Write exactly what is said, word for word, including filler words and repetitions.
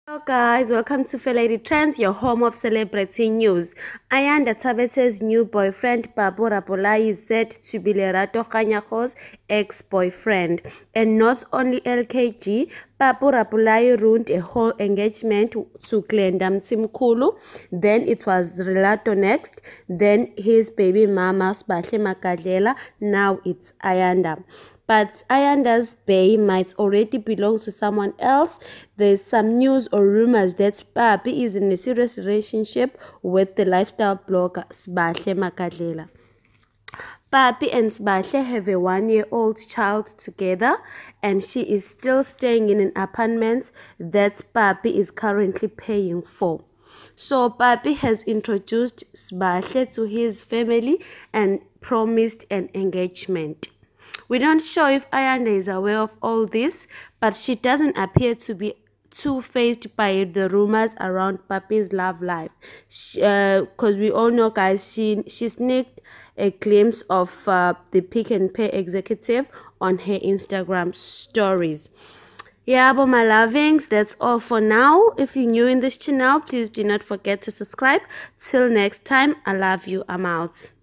Hello guys, welcome to Felady Trends, your home of celebrity news. Ayanda Thabethe's new boyfriend Papu Rapolai is said to be Lerato Kganyago's ex-boyfriend. And not only L K G, Papu Rapolai ruined a whole engagement to Glenda Mtsimkulu. Then it was Relato next, then his baby mama Sbahle Makadlela, now it's Ayanda. But Ayanda's bae might already belong to someone else. There's some news or rumors that Papi is in a serious relationship with the lifestyle blogger Sbahle Makadlela. Papi and Sbahle have a one-year-old child together, and she is still staying in an apartment that Papi is currently paying for. So Papi has introduced Sbahle to his family and promised an engagement. We don't show if Ayanda is aware of all this, but she doesn't appear to be too fazed by the rumors around Papi's love life. Because uh, we all know, guys, she, she sneaked a glimpse of uh, the Pick and Pay executive on her Instagram stories. Yeah, but my lovings, that's all for now. If you're new in this channel, please do not forget to subscribe. Till next time, I love you. I'm out.